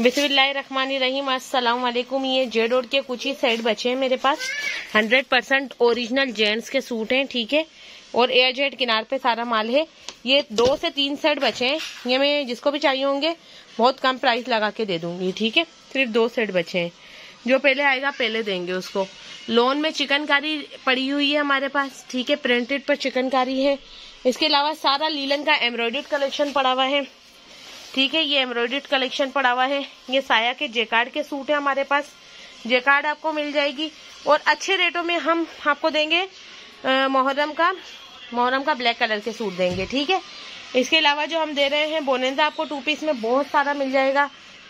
बिस्मिल्लाहिर्रहमानिर्रहीम। अस्सलाम वालेकुम। ये जेडोड के कुछ ही सेट बचे हैं मेरे पास। 100% ओरिजिनल जेंट्स के सूट हैं, ठीक है। और एयर जेट किनार पे सारा माल है। ये 2 से 3 सेट बचे हैं। ये मैं जिसको भी चाहिए होंगे बहुत कम प्राइस लगा के दे दूंगी, ठीक है। सिर्फ 2 सेट बचे हैं। जो पहले आएगा पहले देंगे उसको। लोन में चिकनकारी पड़ी हुई है हमारे पास, ठीक है। प्रिंटेड पर चिकनकारी है। इसके अलावा सारा लीलन का एम्ब्रॉयडर्ड कलेक्शन पड़ा हुआ है, ठीक है। ये एम्ब्रॉयडर्ड कलेक्शन पड़ा हुआ है। ये साया के जेकार्ड के सूट है हमारे पास। जेकार्ड आपको मिल जाएगी और अच्छे रेटों में हम आपको देंगे। मोहर्रम का ब्लैक कलर के सूट देंगे, ठीक है। इसके अलावा जो हम दे रहे हैं बोनेंजा आपको 2 पीस में बहुत सारा मिल जाएगा।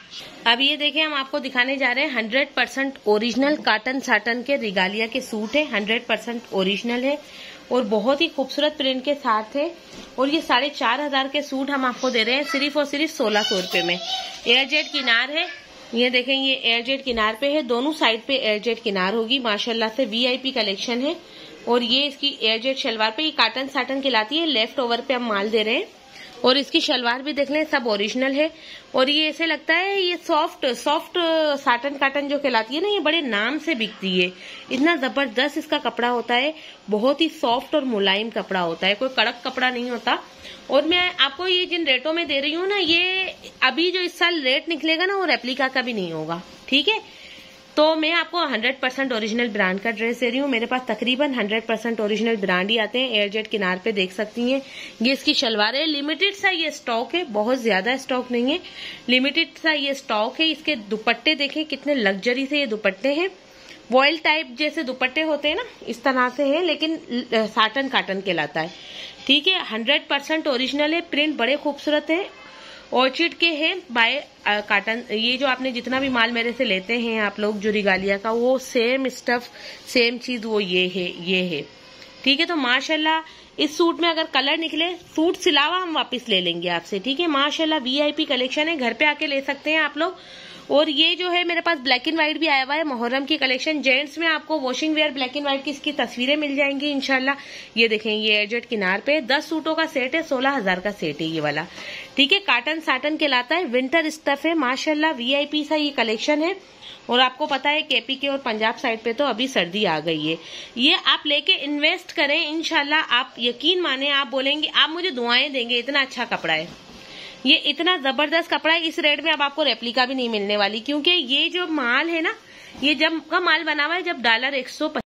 अब ये देखें, हम आपको दिखाने जा रहे हैं 100% ओरिजिनल काटन साटन के रिगालिया के सूट है। 100% ओरिजिनल है और बहुत ही खूबसूरत प्रिंट के साथ है। और ये 4,500 के सूट हम आपको दे रहे हैं सिर्फ और सिर्फ 1600 रुपए में। एयर जेट किनार है, ये देखें, ये एयर जेट किनार पे है। दोनों साइड पे एयर जेट किनार होगी, माशाल्लाह से VIP कलेक्शन है। और ये इसकी एयर जेट शलवार पे ये काटन साटन कहलाती है। लेफ्ट ओवर पे हम माल दे रहे हैं। और इसकी शलवार भी देख लें, सब ओरिजिनल है। और ये ऐसे लगता है ये सॉफ्ट साटन काटन जो कहलाती है ना, ये बड़े नाम से बिकती है। इतना जबरदस्त इसका कपड़ा होता है, बहुत ही सॉफ्ट और मुलायम कपड़ा होता है, कोई कड़क कपड़ा नहीं होता। और मैं आपको ये जिन रेटों में दे रही हूँ ना, ये अभी जो इस साल रेट निकलेगा ना वो रेप्लिका का भी नहीं होगा, ठीक है। तो मैं आपको 100% ओरिजिनल ब्रांड का ड्रेस दे रही हूँ। मेरे पास तकरीबन 100% ओरिजिनल ब्रांड ही आते हैं। एयर जेट किनार पे देख सकती हैं। ये इसकी शलवार है। लिमिटेड सा ये स्टॉक है, बहुत ज्यादा स्टॉक नहीं है, लिमिटेड सा ये स्टॉक है। इसके दुपट्टे देखें कितने लग्जरी से ये दुपट्टे हैं। वॉयल टाइप जैसे दुपट्टे होते हैं ना, इस तरह से है, लेकिन साटन काटन कहलाता है, ठीक है। 100% ओरिजिनल है। प्रिंट बड़े खूबसूरत है। ऑर्चिड के हैं बाय काटन। ये जो आपने जितना भी माल मेरे से लेते हैं आप लोग जो रिगालिया का, वो सेम स्टफ सेम चीज वो ये है, ठीक है। तो माशाल्लाह इस सूट में अगर कलर निकले, सूट सिलावा हम वापस ले लेंगे आपसे, ठीक है। माशाल्लाह VIP कलेक्शन है, घर पे आके ले सकते हैं आप लोग। और ये जो है मेरे पास ब्लैक एंड व्हाइट भी आया हुआ है, मुहर्रम की कलेक्शन। जेंट्स में आपको washing wear black and white की इसकी तस्वीरें मिल जाएंगी इंशाल्लाह। ये देखें, ये एयरजेट किनार पे 10 सूटों का सेट है, 16,000 का सेट है ये वाला, ठीक है। काटन साटन कहलाता है, विंटर स्टफ है, माशाल्लाह VIP सा ये कलेक्शन है। और आपको पता है KP के और पंजाब साइड पे तो अभी सर्दी आ गई है। ये आप लेके इन्वेस्ट करें, इंशाल्लाह आप यकीन माने, आप बोलेंगे, आप मुझे दुआएं देंगे, इतना अच्छा कपड़ा है ये, इतना जबरदस्त कपड़ा है। इस रेट में अब आपको रेप्लिका भी नहीं मिलने वाली, क्योंकि ये जो माल है ना, ये जब का माल बना हुआ है जब $150